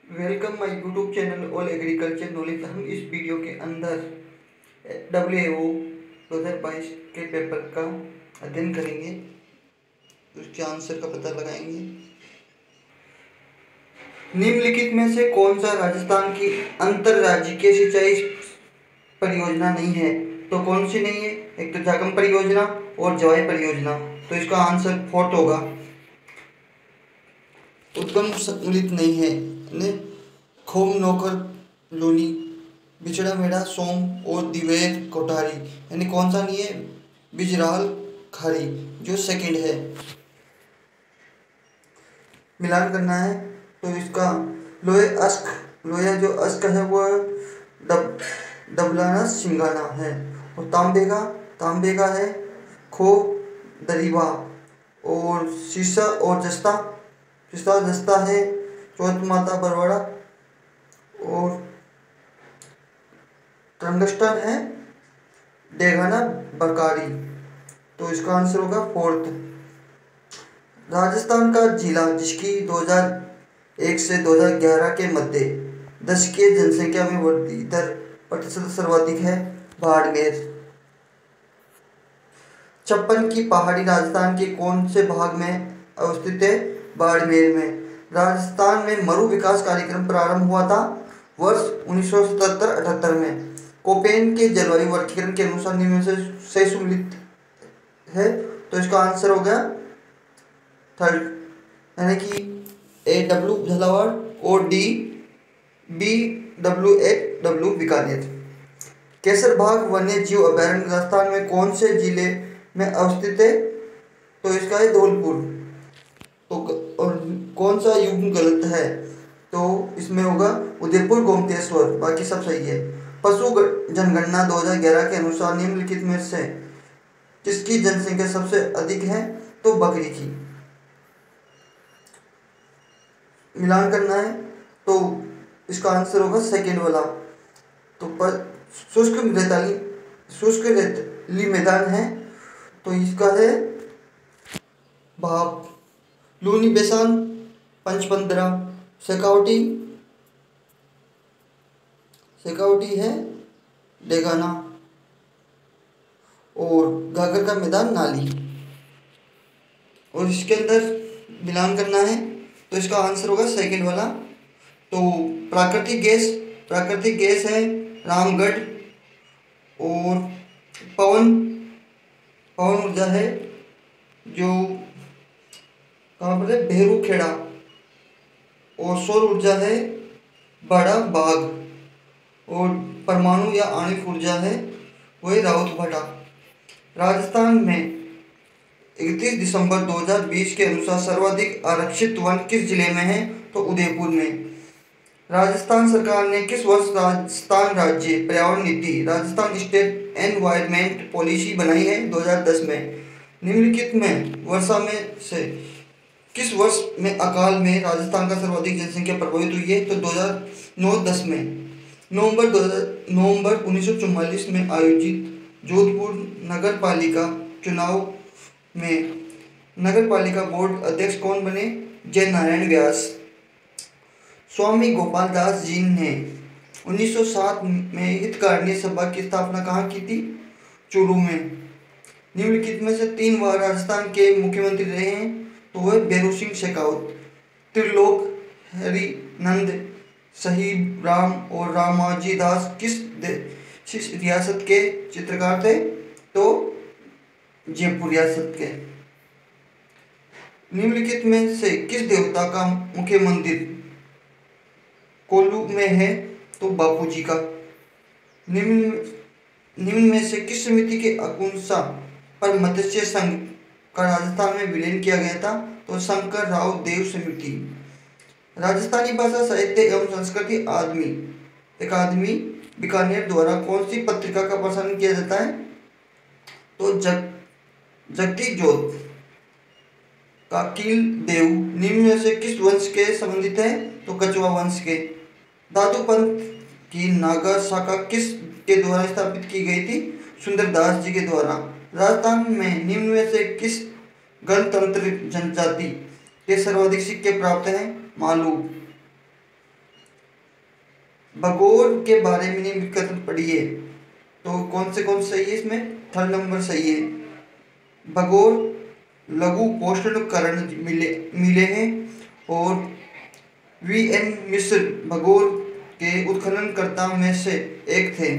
Welcome my YouTube channel all agriculture knowledge. हम इस video के अंदर WAO 2022 के पेपर का अध्ययन करेंगे, उसके आंसर का पता लगाएंगे। निम्नलिखित में से कौन सा राजस्थान की अंतरराज्यीय सिंचाई परियोजना नहीं है? तो कौन सी नहीं है? एक तो जागम परियोजना और जवाई परियोजना। तो इसका आंसर फोर्थ होगा। उद्गम सम्मिलित नहीं है ने खोम नौकर लूनी बिछड़ा मेढ़ा सोम और दिवेर कोठारी, यानी कौन सा नहीं है? बिजराल खारी, जो सेकंड है। मिलान करना है तो इसका लोहे अस्क, लोया जो अस्क है वो डबलाना सिंगाना है। और तांबे का है खो दरीबा। और शीशा और जस्ता है चौथ माता बरवाड़ा। और टंगस्टन है डेगाना बरकारी। तो इसका आंसर होगा फोर्थ। राजस्थान का जिला जिसकी 2001 से 2011 के मध्य दशकीय जनसंख्या में वृद्धि दर प्रतिशत सर्वाधिक है, बाड़मेर। 56 की पहाड़ी राजस्थान के कौन से भाग में अवस्थित है? बाड़मेर में। राजस्थान में मरु विकास कार्यक्रम प्रारंभ हुआ था वर्ष 1977-78 में। कोपेन के जलवायु वर्गीकरण के अनुसार निम्न से सम्मिलित है। तो इसका आंसर हो गया थर्ड, यानी कि AW झालावाड़ और BWW बीकानेर। केसरबाग वन्य जीव अभयारण्य राजस्थान में कौन से जिले में अवस्थित है? तो इसका है धौलपुर। तो और कौन सा युग्म गलत है? तो इसमें होगा उदयपुर गोमतेश्वर, बाकी सब सही है। पशु जनगणना 2011 के अनुसार निम्नलिखित में से किसकी जनसंख्या सबसे अधिक है? तो बकरी की। मिलान करना है तो इसका आंसर होगा सेकेंड वाला। तो शुष्क रेतीली मैदान है, तो इसका है भाप। लूनी बेसान पंचपंद्रा। शेखावटी है डेगाना। और घाघर का मैदान नाली। और इसके अंदर मिलान करना है तो इसका आंसर होगा सेकंड वाला। तो प्राकृतिक गैस है रामगढ़। और पवन ऊर्जा है जो कहाँ पर है? भेरू खेड़ा। और सौर ऊर्जा है बड़ा बाग। और परमाणु या आणविक ऊर्जा है वही राउत भाटा। राजस्थान में 31 दिसंबर 2020 के अनुसार सर्वाधिक आरक्षित वन किस जिले में है? तो उदयपुर में। राजस्थान सरकार ने किस वर्ष राजस्थान राज्य पर्यावरण नीति राजस्थान स्टेट एनवायरमेंट पॉलिसी बनाई है? 2010 में। निम्नलिखित में वर्षा में से किस वर्ष में अकाल में राजस्थान का सर्वाधिक जनसंख्या प्रभावित हुई है? तो 2009-10 में। नवंबर 1944 में आयोजित जोधपुर नगर पालिका चुनाव में नगर पालिका बोर्ड अध्यक्ष कौन बने? जय नारायण व्यास। स्वामी गोपाल दास जी ने 1907 में हितकारिणी सभा की स्थापना कहाँ की थी? चूरू में। निम्नलिखित में से 3 बार राजस्थान के मुख्यमंत्री रहे हैं, तो वह बेरू सिंह शेखावत। त्रिलोक हरिनंद साहिब राम और रामाजी दास किस रियासत के चित्रकार थे? तो जयपुर रियासत के। निम्नलिखित में से किस देवता का मुख्य मंदिर कोल्लू में है? तो बापू जी का। निम्न में से किस समिति के आकुंसा पर मत्स्य संघ का राजस्थान में विलीन किया गया था? तो शंकर राव देव समिति। राजस्थानी भाषा साहित्य एवं संस्कृति अकादमी बीकानेर द्वारा कौन सी पत्रिका का प्रसारण किया जाता है? तो जगती जोत का कील देव निम्न में से किस वंश के संबंधित है? तो कछुआ वंश के। दादू पंथ की नागा शाखा किस के द्वारा स्थापित की गई थी? सुंदरदास जी के द्वारा। राजस्थान में निम्न में से किस गणतंत्र जनजाति के सर्वाधिक सिक्के प्राप्त हैं? मालू। भगोर के बारे में निम्नलिखित पढ़िए। तो कौन से सही है इसमें? थर्ड नंबर सही है। भगोर लघु पोषण करण मिले हैं और वी.एन. मिश्र भगोर के उत्खननकर्ताओं में से एक थे।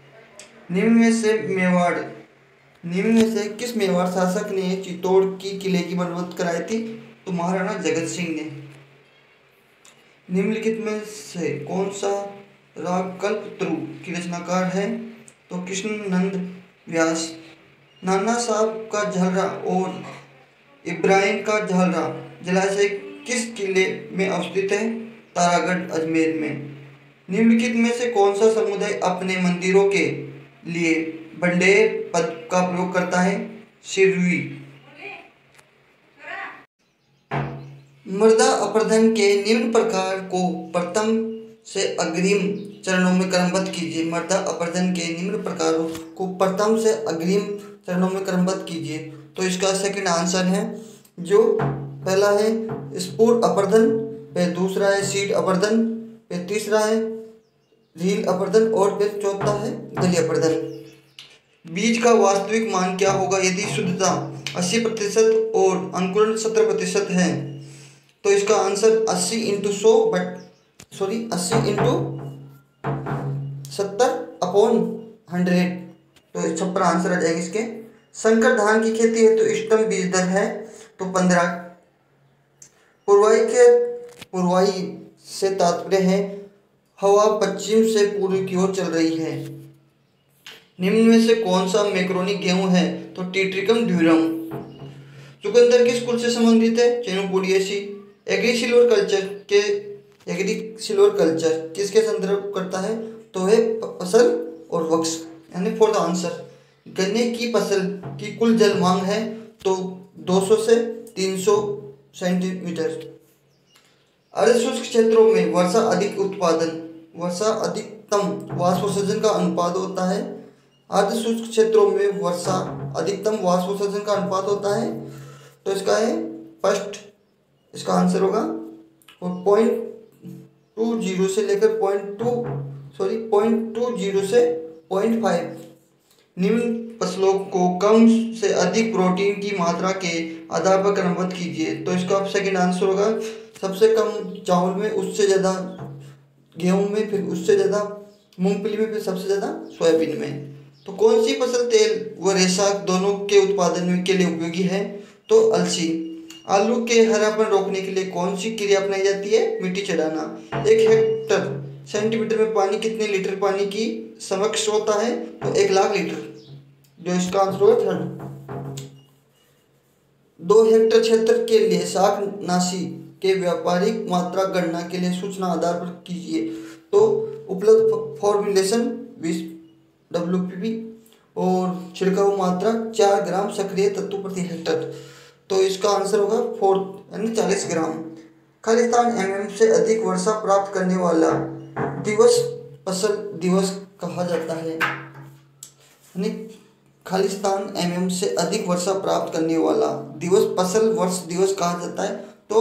निम्न में से किस मेवाड़ शासक ने चित्तौड़ की किले की मरम्मत कराई थी? तो महाराणा जगत सिंह ने। निम्नलिखित में से कौन सा राग कल्पतरु की रचनाकार है? तो कृष्णनंद व्यास। नाना साहब का झालरा और इब्राहिम का झालरा जलाशय किस किले में अवस्थित है? तारागढ़ अजमेर में। निम्नलिखित में से कौन सा समुदाय अपने मंदिरों के लिए बंडेर पद का प्रयोग करता है? सिरवी। मृदा अपरदन के निम्न प्रकार को प्रथम से अग्रिम चरणों में क्रमबद्ध कीजिए। मृदा अपरदन के निम्न प्रकारों को प्रथम से अग्रिम चरणों में क्रमबद्ध कीजिए। तो इसका सेकंड आंसर है, जो पहला है स्पोर अपरदन, फिर दूसरा है सीड अपरदन, फिर तीसरा है रील अपरदन और फिर चौथा है गली अपरदन। बीज का वास्तविक मान क्या होगा यदि शुद्धता 80% और अंकुरण 17% है? तो इसका आंसर 80 इंटू 70/100 तो 56 आंसर आ जाएंगे इसके। संकर धान की खेती है तो इष्टतम बीज दर है तो 15। पूर्वाई से तात्पर्य है हवा पश्चिम से पूर्व की ओर चल रही है। निम्न में से कौन सा मैक्रोनी गेहूं है? तो टीट्रिकम ड्यूरम। चुकंदर किस कुल से संबंधित है? चैनोपोडिएसी। एग्री सिल्वर कल्चर किसके संदर्भ करता है? तो है फसल और वृक्ष, यानी फॉर द आंसर। गन्ने की फसल की कुल जल मांग है तो 200 से 300 सेंटीमीटर। अर्धशुष्क क्षेत्रों में वर्षा अधिकतम वाष्पोत्सर्जन का अनुपात होता है। अर्धशुष्क क्षेत्रों में वर्षा अधिकतम वाष्पोत्सर्जन का अनुपात होता है तो इसका है फर्स्ट, इसका आंसर होगा। और 0.20 से लेकर 0.20 से 0.5। निम्न फसलों को कम से अधिक प्रोटीन की मात्रा के आधार पर क्रमबद्ध कीजिए। तो इसका सेकंड आंसर होगा सबसे कम चावल में, उससे ज़्यादा गेहूं में, फिर उससे ज़्यादा मूंगफली में, फिर सबसे ज़्यादा सोयाबीन में। तो कौन सी फसल तेल व रेशा दोनों के उत्पादन के लिए उपयोगी है? तो अलसी। आलू के हरापन रोकने के लिए कौन सी क्रिया अपनाई जाती है? मिट्टी चढ़ाना। 1 हेक्टर सेंटीमीटर में पानी कितने लीटर पानी की समकक्ष होता है? तो 1 लाख लीटर, जो इसका आंसर होगा थर्ड। 2 हेक्टर क्षेत्र के लिए शाकनाशी के व्यापारिक मात्रा गणना के लिए सूचना आधार पर कीजिए। तो उपलब्ध फॉर्मुलेशन 20 WPP और छिड़काव मात्रा 4 ग्राम सक्रिय तत्व प्रति हेक्टर। तो इसका आंसर होगा 4 यानी 40 ग्राम। खालिस्तान से अधिक वर्षा प्राप्त करने वाला दिवस फसल दिवस कहा जाता है। यानी खालिस्तान से अधिक वर्षा प्राप्त करने वाला दिवस फसल वर्ष दिवस कहा जाता है तो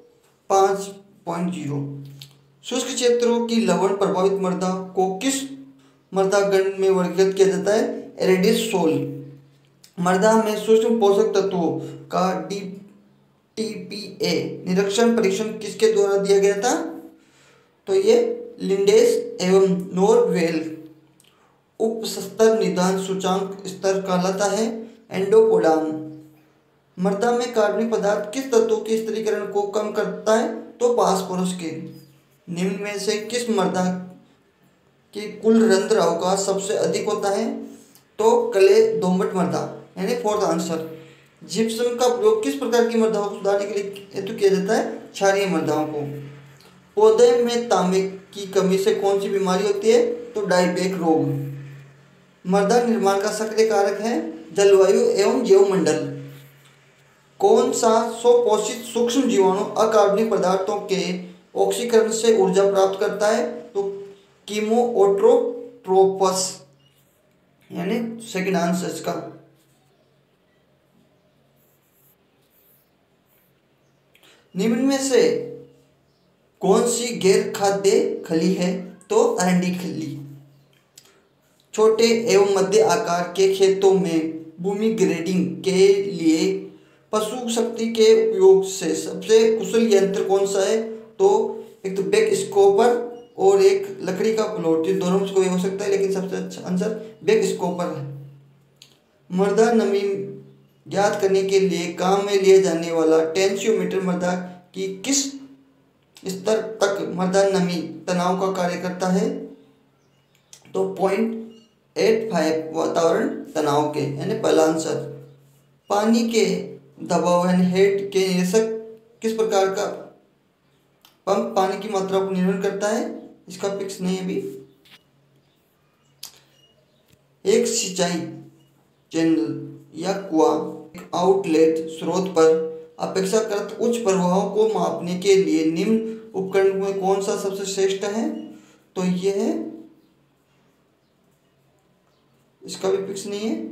5.0। शुष्क क्षेत्रों की लवण प्रभावित मृदा को किस मृदा गण में वर्गीकृत किया जाता है? Aridisol. मृदा में सूक्ष्म पोषक तत्वों का DTPA निरीक्षण परीक्षण किसके द्वारा दिया गया था? तो ये लिंडेस एवं नोरवेल। उप स्तर निदान सूचांक स्तर कहलाता है एंडोपोडान। मृदा में कार्बनिक पदार्थ किस तत्वों के स्थिरीकरण को कम करता है? तो फास्फोरस के। निम्न में से किस मृदा की कुल रंध्र अवकाश सबसे अधिक होता है? तो क्ले दोमट मृदा, यानी फोर्थ आंसर। जिप्सम का प्रयोग किस प्रकार की मृदाओं को सुधारने के लिए हेतु किया जाता है? क्षारीय मृदाओं को। पौधे में तांबे की कमी से कौन सी बीमारी होती है? तो डाइबैक रोग। मृदा निर्माण का सक्रिय कारक है जलवायु एवं जैवमंडल। कौन सा स्वपोषित सूक्ष्म जीवाणु अकार्बनिक पदार्थों के ऑक्सीकरण से ऊर्जा प्राप्त करता है? तो कीमोऑटोट्रोपस, यानी सेकंड आंसर इसका। निम्न में से कौन सी गैर खाद्य खली है? तो अरंडी खल्ली। छोटे एवं मध्य आकार के खेतों में भूमि ग्रेडिंग के लिए पशु शक्ति के उपयोग से सबसे कुशल यंत्र कौन सा है? तो एक तो बैक स्कोपर और एक लकड़ी का प्लॉट, ये दोनों में कोई हो सकता है, लेकिन सबसे अच्छा आंसर बैक स्कोपर है। मृदा नमी ज्ञात करने के लिए काम में लिए जाने वाला टेंशियोमीटर मृदा की किस स्तर तक मृदा नमी तनाव का कार्य करता है? तो 0.85 वातावरण तनाव के, यानी पहला आंसर। पानी के दबाव यानी हेड के निरसक किस प्रकार का पंप पानी की मात्रा पर निर्भर करता है? इसका फिक्स नहीं है अभी। एक सिंचाई चैनल या कुआं आउटलेट स्रोत पर अपेक्षाकृत उच्च प्रवाह को मापने के लिए निम्न उपकरण में कौन सा सबसे श्रेष्ठ है? तो यह है, इसका भी फिक्स नहीं है।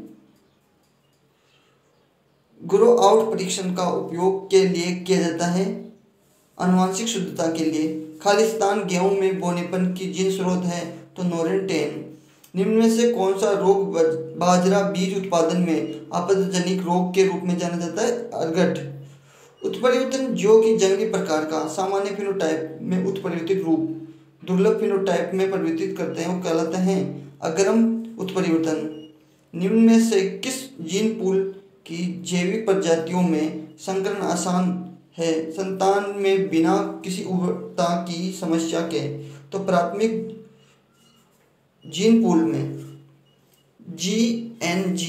ग्रो आउट परीक्षण का उपयोग के लिए किया जाता है आनुवंशिक शुद्धता के लिए। खालिस्तान गेहूं में बोनेपन की जिन स्रोत है तो नॉरेन 10। निम्न में से कौन सा रोग बाजरा बीज उत्पादन में आपत्तिजनक रोग के रूप में जाना जाता है? अर्गट। उत्परिवर्तन जो कि जंगली प्रकार का सामान्य फिनोटाइप में उत्परिवर्तित रूप दुर्लभ फिनोटाइप में परिवर्तित करते हैं वो कहलाते हैं अग्रम उत्परिवर्तन। निम्न में से किस जीन पूल की जैविक प्रजातियों में संकरण आसान है संतान में बिना किसी उभरता की समस्या के? तो प्राथमिक जीन पूल में GNG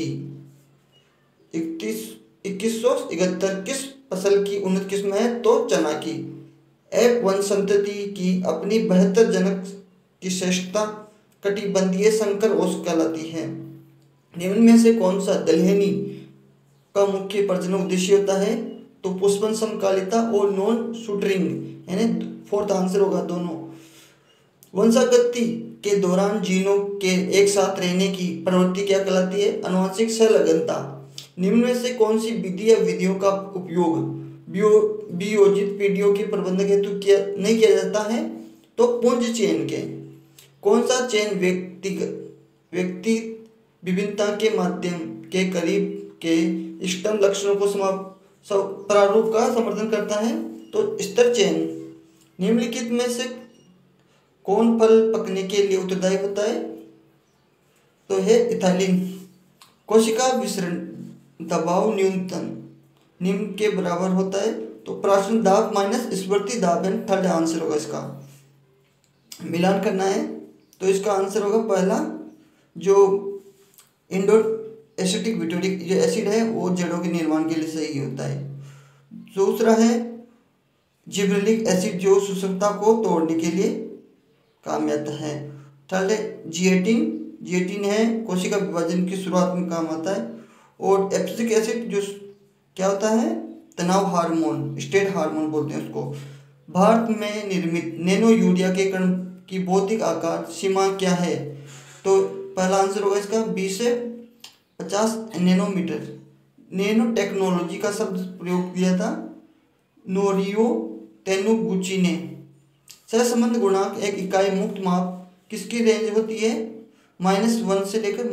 2171 किस फसल की उन्नत किस्म है? तो चना की। F1 संतति की अपनी 72 जनक की श्रेष्ठता कटिबंधीय संकर ओस कहलाती है। निम्न में से कौन सा दलहनी का मुख्य प्रजनन उद्देश्य होता है? तो पुष्पन समकालिता और नॉन शूटरिंग, यानी फोर्थ आंसर होगा दोनों। वंशागति के दौरान जीनों के एक साथ रहने की प्रवृत्ति क्या कहलाती है? आनुवंशिक संलग्नता। निम्न में से कौन सी विधि या विधियों का उपयोग वियोजित पीढ़ियों के प्रबंधन हेतु नहीं किया जाता है? तो पुंज चयन के। कौन सा चयन व्यक्ति विभिन्नता के माध्यम के करीब के स्टम लक्षणों को प्रारूप का समर्थन करता है? तो स्तर चयन। निम्नलिखित में से कौन फल पकने के लिए उत्तरदायी होता है? तो है इथाइलिन। कोशिका विसरण दबाव न्यूनतम निम्न के बराबर होता है? तो प्राशन दाब माइनस स्वर्ती दाब, यानी थर्ड आंसर होगा इसका। मिलान करना है तो इसका आंसर होगा पहला, जो इंडोर एसिटिक ब्यूटेरिक जो एसिड है वो जड़ों के निर्माण के लिए सही होता है। दूसरा है जिब्रेलिक एसिड जो सुषमता को तोड़ने के लिए काम आता है। थर्ड है जिएटिन है कोशिका विभाजन की शुरुआत में काम आता है। और एब्सिक एसिड जो क्या होता है? तनाव हार्मोन, स्टेट हार्मोन बोलते हैं उसको। भारत में निर्मित नैनो यूरिया के कण की भौतिक आकार सीमा क्या है? तो पहला आंसर होगा इसका 20 से 50 नैनोमीटर। नैनो टेक्नोलॉजी का शब्द प्रयोग किया था नोरियो तेनुगुची ने। सहसंबंध गुणांक एक इकाई मुक्त माप किसकी रेंज होती है? -1 से लेकर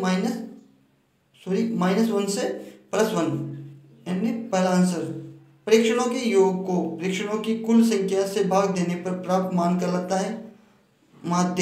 -1 से +1, यानी पहला आंसर। परीक्षणों के योग को परीक्षणों की कुल संख्या से भाग देने पर प्राप्त मान कहलाता है माध्य।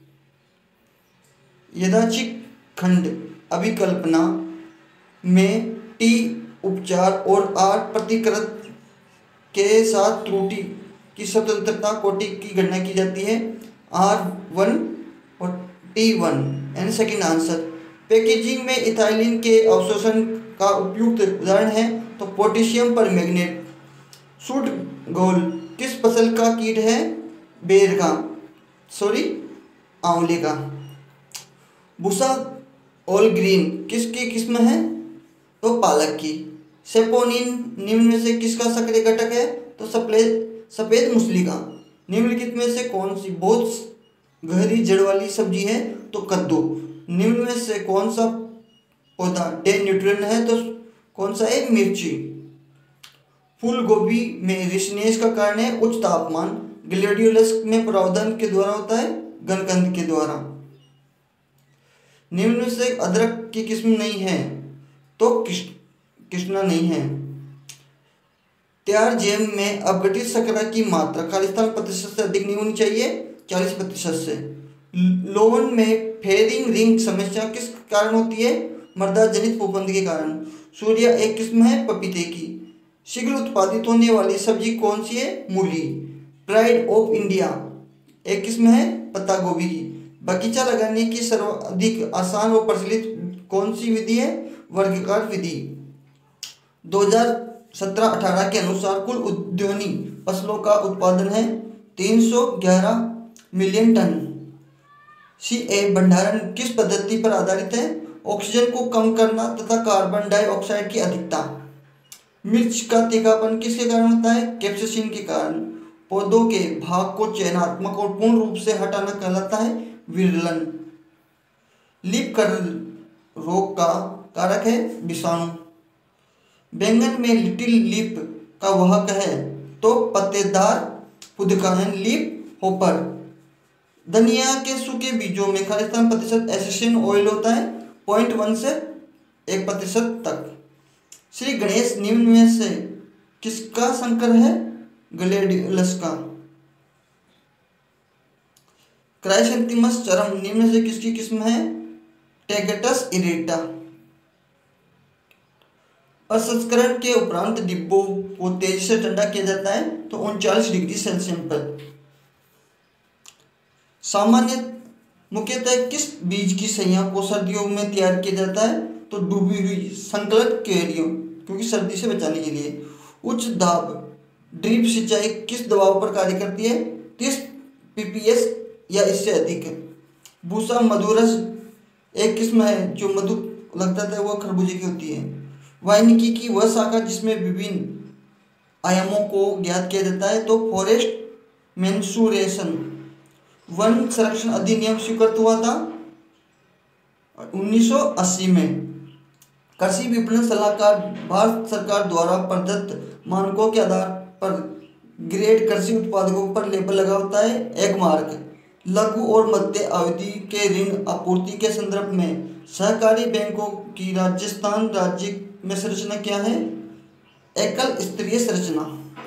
यादृच्छिक खंड अभिकल्पना में T उपचार और R प्रतिकृत के साथ त्रुटि की स्वतंत्रता कोटि की गणना की जाती है R1 और T1, यानी सेकंड आंसर। पैकेजिंग में इथाइलिन के अवशोषण का उपयुक्त उदाहरण है तो पोटेशियम पर मैग्नेट। सूट घोल किस फसल का कीट है? बेर का, आंवले का। भूसा ऑल ग्रीन किसकी किस्म है? तो पालक की। सेपोनिन निम्न में से किसका सक्रिय घटक है? तो सफेद मूसली का। निम्नलिखित में से कौन सी बहुत गहरी जड़ वाली सब्जी है? तो कद्दू। निम्न में से कौन सा पौधा डे न्यूट्रिएंट है? तो कौन सा है? मिर्ची। फूल गोभी में रिसनेस का कारण है उच्च तापमान। ग्लेडियोलस में प्रावधान के द्वारा होता है गणकंद के द्वारा। निम्न में से अदरक की किस्म नहीं है तो कृष्णा नहीं है। तैयार जैम में अपघटित शर्करा की मात्रा 40% से अधिक नहीं होनी चाहिए, 40% से। लोवन में फेरिंग रिंग समस्या किस कारण होती है? मृदा जनित फफूंद के कारण। सूर्या एक किस्म है पपीते की। शीघ्र उत्पादित होने वाली सब्जी कौन सी है? मूली। प्राइड ऑफ इंडिया एक किस्म है पत्ता गोभी की। बगीचा लगाने की सर्वाधिक आसान और प्रचलित कौन सी विधि है? वर्गाकार विधि। 2017-18 के अनुसार कुल उद्यानी फसलों का उत्पादन है 311 मिलियन टन। सीए भंडारण किस पद्धति पर आधारित है? ऑक्सीजन को कम करना तथा कार्बन डाइऑक्साइड की अधिकता। मिर्च का तीखापन किसके कारण होता है? कैप्साइसिन के कारण। पौधों के भाग को चयनात्मक और पूर्ण रूप से हटाना कहलाता है विरलन। लीफ कर्ल रोग का कारक है विषाणु। बैंगन में लिटिल लीफ का वाहक है तो पत्तेदार पुदकान लीफ होपर। धनिया के सूखे बीजों में 40% एसेंशियल ऑयल होता है, 0.1 से 1% तक। श्री गणेश निम्न में से किसका संकर है? ग्लेडियोलस का। क्राइसैंथेमम चरम निम्न से किसकी किस्म है? Tagetes erecta. प्रसंस्करण के उपरांत डिब्बों को तेजी से ठंडा किया जाता है तो 39 डिग्री सेल्सियस पर। सामान्य मुख्यतः किस बीज की सैया को सर्दियों में तैयार किया जाता है? तो डूबी हुई संकलित केरियों, क्योंकि सर्दी से बचाने के लिए। उच्च दाब ड्रिप सिंचाई किस दबाव पर कार्य करती है? 30 pps या इससे अधिक। भूसा मधुरस एक किस्म है जो मधु लगता है, वो खरबूजे की होती है। वानिकी की वह शाखा जिसमें विभिन्न आयामों को ज्ञात किया जाता है तो फॉरेस्ट मेंसुरेशन। वन संरक्षण अधिनियम स्वीकृत हुआ था 1980 में। कृषि विपणन सलाहकार भारत सरकार द्वारा प्रदत्त मानकों के आधार पर ग्रेड कृषि उत्पादकों पर लेबल लगा होता है एग मार्क। लघु और मध्य अवधि के ऋण आपूर्ति के संदर्भ में सहकारी बैंकों की राजस्थान राज्य में संरचना क्या है? एकल स्तरीय संरचना।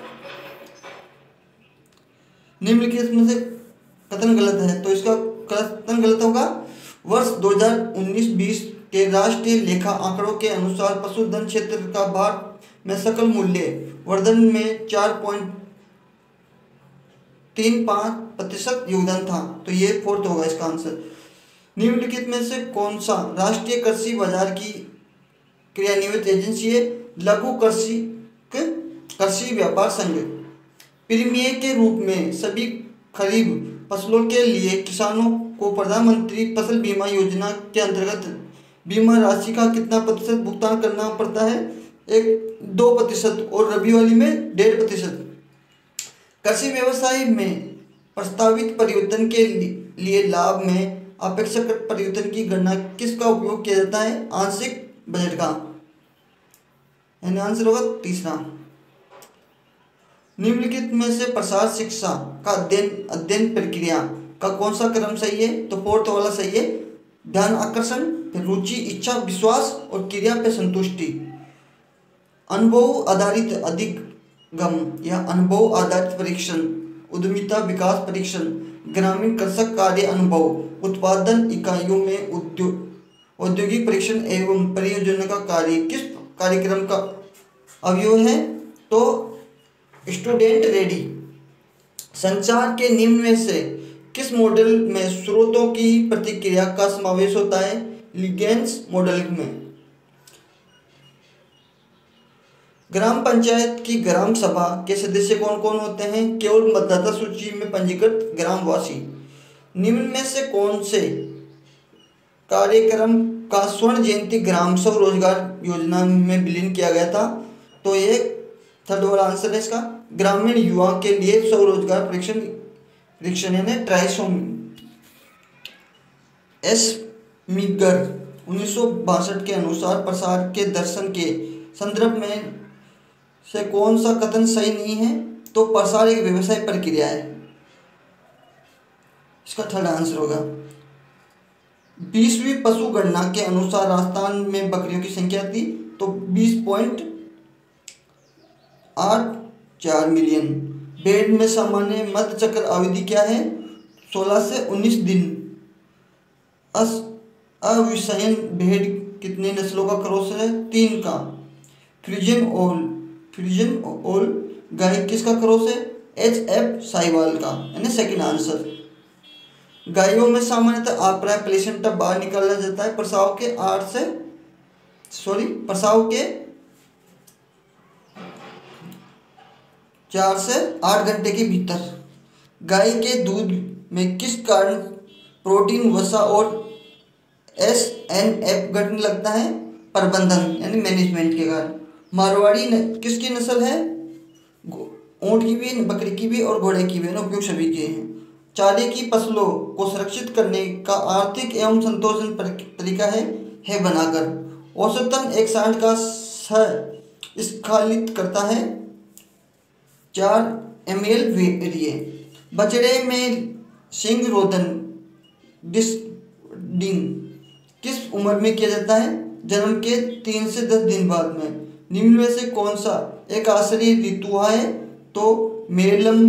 निम्नलिखित में से कथन गलत है तो इसका कथन गलत होगा। वर्ष 2019-20 के राष्ट्रीय लेखा आंकड़ों के अनुसार पशुधन क्षेत्र का भारत में सकल मूल्य वर्धन में 4.35% योगदान था, तो ये फोर्थ होगा इसका आंसर। निम्नलिखित में से कौन सा राष्ट्रीय कृषि बाजार की क्रियान्वित एजेंसी है? लघु कृषि व्यापार संघ। प्रीमियर के रूप में सभी खरीफ फसलों के लिए किसानों को प्रधानमंत्री फसल बीमा योजना के अंतर्गत बीमा राशि का कितना प्रतिशत भुगतान करना पड़ता है? 2% और रबी वाली में 1.5%। कृषि व्यवसाय में प्रस्तावित परिवर्तन के लिए लाभ में अपेक्षाकृत परिवर्तन की गणना किसका उपयोग किया जाता है? आंशिक बजट का, यानी आंसर होगा तीसरा। निम्नलिखित में से प्रसार शिक्षा का अध्ययन प्रक्रिया का कौन सा क्रम सही है? तो फोर्थ वाला सही है। ध्यान आकर्षण, फिर रुचि, इच्छा, विश्वास और क्रिया पे संतुष्टि। अनुभव आधारित अधिगम या अनुभव आधारित परीक्षण, उद्यमिता विकास परीक्षण, ग्रामीण कृषक कार्य अनुभव, उत्पादन इकाइयों में औद्योगिक परीक्षण एवं परियोजना का कार्य किस कार्यक्रम का अवयव है? तो स्टूडेंट रेडी। संचार के निम्न में से किस मॉडल में स्रोतों की प्रतिक्रिया का समावेश होता है? लिगेंस मॉडल में। ग्राम पंचायत की ग्राम सभा के सदस्य कौन कौन होते हैं? केवल मतदाता सूची में पंजीकृत ग्रामवासी। निम्न में से कौन से कार्यक्रम का स्वर्ण जयंती ग्राम स्वरोजगार योजना में विलीन किया गया था? तो ये थर्ड वाला आंसर है इसका। ग्रामीण युवा के लिए स्वरोजगार परीक्षण यानी ट्राइसोमी। एस मीगर 1962 के अनुसार प्रसार के दर्शन के संदर्भ में से कौन सा कथन सही नहीं है? तो प्रसार एक व्यवसाय प्रक्रिया है। इसका थर्ड आंसर होगा। 20वीं पशु गणना के अनुसार राजस्थान में बकरियों की संख्या थी तो 20.84 मिलियन। भेड़ में सामान्य मध्य चक्र अवधि क्या है? 16 से 19 दिन। अविषयन भेड़ कितने नस्लों का क्रॉस है? 3 का। फ्रीजन ओल गाय किसका क्रॉस है? HF साहिवाल का, यानी सेकंड आंसर। गायों में सामान्यतः आप्रय प्लेसेंटा बाहर निकाला जाता है प्रसव के 4 से 8 घंटे के भीतर। गाय के दूध में किस कारण प्रोटीन, वसा और SNF घटने लगता है? प्रबंधन यानी मैनेजमेंट के कारण। मारवाड़ी किसकी नस्ल है? ऊँट की भी, बकरी की भी और घोड़े की भी, उपयोग सभी के हैं। चारे की फसलों को सुरक्षित करने का आर्थिक एवं संतोषजनक तरीका है बनाकर। औसतन एक सांड का स्खलित करता है 4 ml वीर्य। बछड़े में सिंग रोधन डिस्डिंग किस उम्र में किया जाता है? जन्म के 3 से 10 दिन बाद में। निम्न में से कौन सा एक आश्चर्य ऋतु है? तो मेलम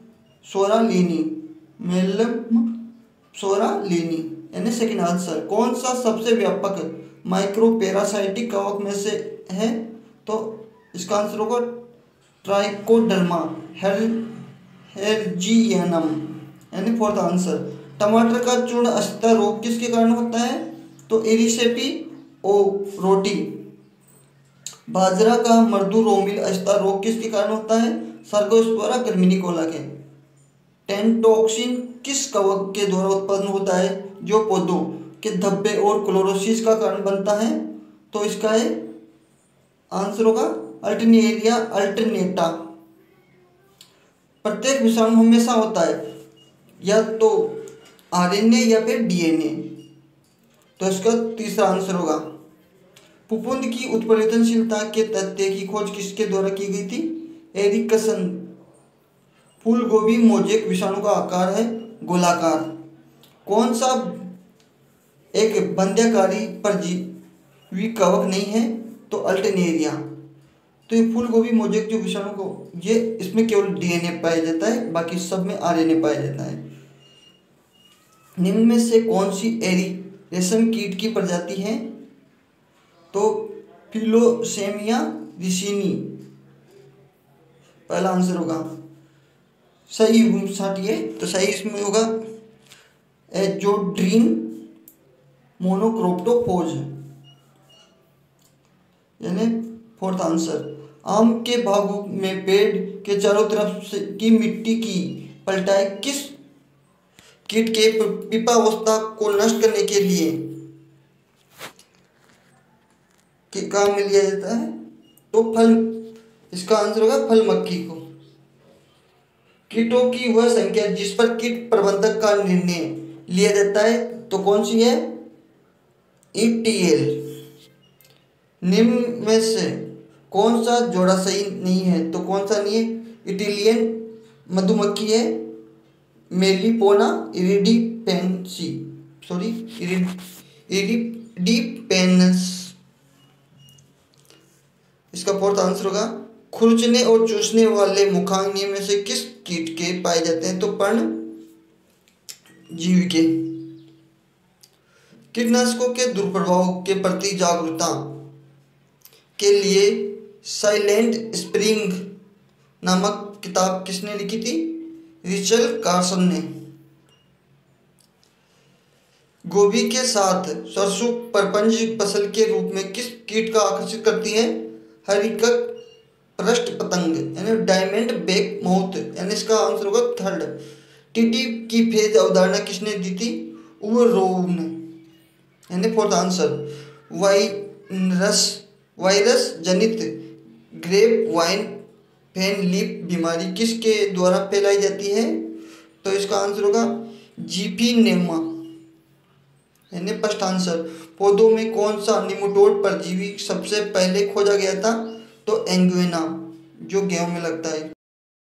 सोरालिनी यानी सेकंड आंसर। कौन सा सबसे व्यापक माइक्रो पैरासाइटिक कवक में से है? तो इसका आंसर होगा ट्राइकोडर्मा हेर्जियनम, यानी फोर्थ आंसर। टमाटर का चूर्ण अस्थता रोग किसके कारण होता है? तो एरिसेपी ओरोटी। बाजरा का मृदु रोमिल अस्थता रोग किसके कारण होता है? सर्गोस्पोरा गर्मिनिकोला के। टेंटोक्सिन किस कवक के द्वारा उत्पन्न होता है जो पौधों के धब्बे और क्लोरोसिस का कारण बनता है? तो इसका है आंसर होगा अल्टरनेरिया अल्टरनेटा। प्रत्येक विषाणु हमेशा होता है या तो RNA या फिर DNA। तो इसका तीसरा आंसर होगा। फफूंद की उत्परिवर्तनशीलता के तथ्य की खोज किसके द्वारा की गई थी? एरिकसन। फूल गोभी मोजेक विषाणु का आकार है गोलाकार। कौन सा एक बंध्याकारी परजीवी कवक नहीं है? तो अल्टरनेरिया। तो ये फूल गोभी मोजेक जो विषाणु को, ये इसमें केवल DNA पाया जाता है, बाकी सब में RNA पाया जाता है। निम्न में से कौन सी एरी रेशम कीट की प्रजाति है? तो फिलोसेमिया रिसिनी पहला आंसर होगा। सही है तो सही इसमें होगा एजोड्रीन मोनोक्रोप्टोफोज, यानी फोर्थ आंसर। आम के भागों में पेड़ के चारों तरफ से की मिट्टी की पलटाई किस कीट के पिपावस्था को नष्ट करने के लिए के काम में लिया जाता है? तो फल, इसका आंसर होगा फल मक्खी को। कीटों की वह संख्या जिस पर कीट प्रबंधक का निर्णय लिया जाता है तो कौन सी है? ETL। निम्न में से कौन सा जोड़ा सही नहीं है? तो कौन सा नहीं है? इटालियन मधुमक्खी है मेलिपोना इरिडिपेनस। इसका फोर्थ आंसर होगा। खुरचने और चूसने वाले मुखाग्नि में से किस कीट के पाए जाते हैं? तो पर्णजीवी के। कीटनाशकों के दुष्प्रभाव के प्रति जागरूकता के लिए साइलेंट स्प्रिंग नामक किताब किसने लिखी थी? रिचल कार्सन ने। गोभी के साथ सरसों परपंच फसल के रूप में किस कीट का आकर्षित करती है? हरिकक पृष्ठ पतंग, यानी डायमंड बैक माउथ, यानी इसका आंसर होगा थर्ड। टीडी की फेज अवधारणा किसने दी थी? उवरोव ने, यानी फोर्थ आंसर। वायरस जनित ग्रेप वाइन फैन लीफ बीमारी किसके द्वारा फैलाई जाती है? तो इसका आंसर होगा जीफीनेमा, यानी फर्स्ट आंसर। पौधों में कौन सा निमेटोड परजीवी सबसे पहले खोजा गया था? तो एंगुइना, जो गेहूं में लगता है।